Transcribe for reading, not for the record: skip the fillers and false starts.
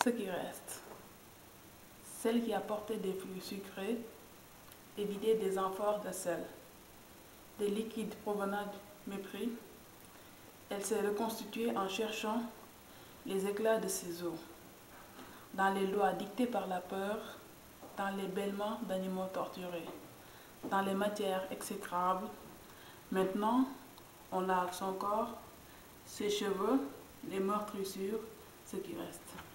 ce qui reste. Celle qui a porté des flux sucrés et vidé des amphores de sel, des liquides provenant du mépris. Elle s'est reconstituée en cherchant les éclats de ses os, dans les lois dictées par la peur, dans les bêlements d'animaux torturés, dans les matières exécrables. Maintenant, on lave son corps, ses cheveux, les meurtrissures, ce qui reste.